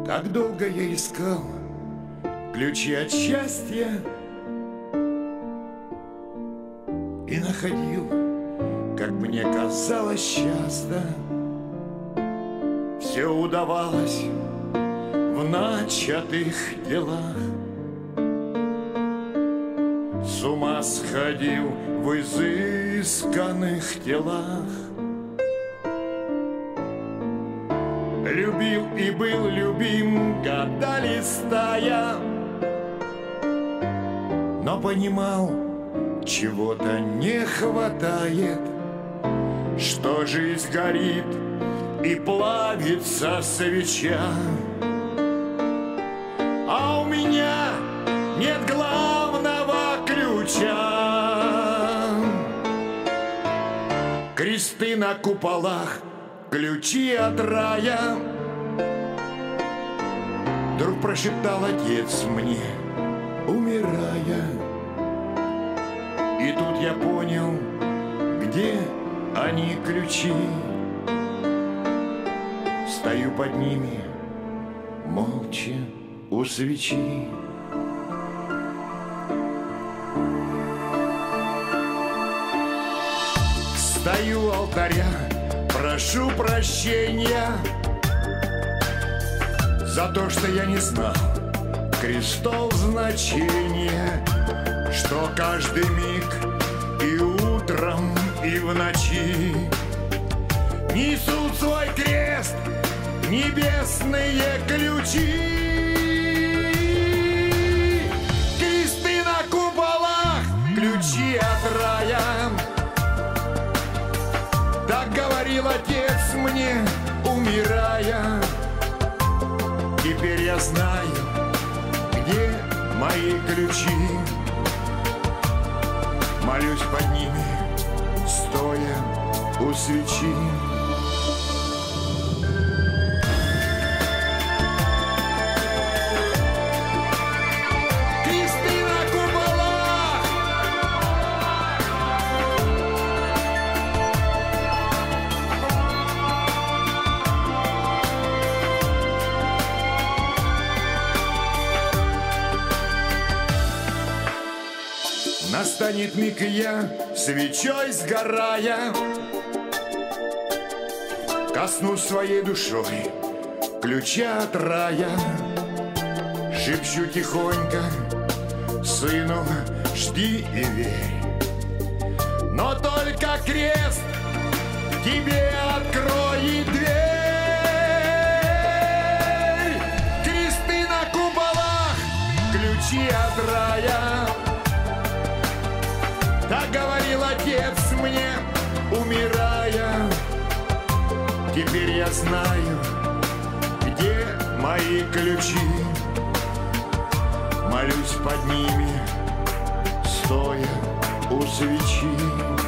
Так долго я искал ключи от счастья и находил, как мне казалось, часто. Все удавалось в начатых делах. С ума сходил в изысканных телах. Любил и был любим, года листая, но понимал, чего-то не хватает, что жизнь горит и плавится свеча. А у меня нет главного ключа. Кресты на куполах, ключи от рая. Вдруг прошептал отец мне, умирая. И тут я понял, где они, ключи. Стою под ними, молча у свечи. Стою у алтаря, прошу прощения за то, что я не знал крестов значения, что каждый миг и утром, и в ночи несут свой крест небесные ключи. Кресты на куполах, ключи от рая. Так говорил отец мне, умирая. Теперь я знаю, где мои ключи. Молюсь под ними, стоя у свечи. Кресты на куполах. Настанет миг, и я, свечой сгорая, коснусь своей душой ключа от рая. Шепчу тихонько сыну, жди и верь, но только крест тебе откроет дверь. Кресты на куполах, ключи от рая. Так говорил отец мне, умирая. Теперь я знаю, где мои ключи. Молюсь под ними, стоя у свечи.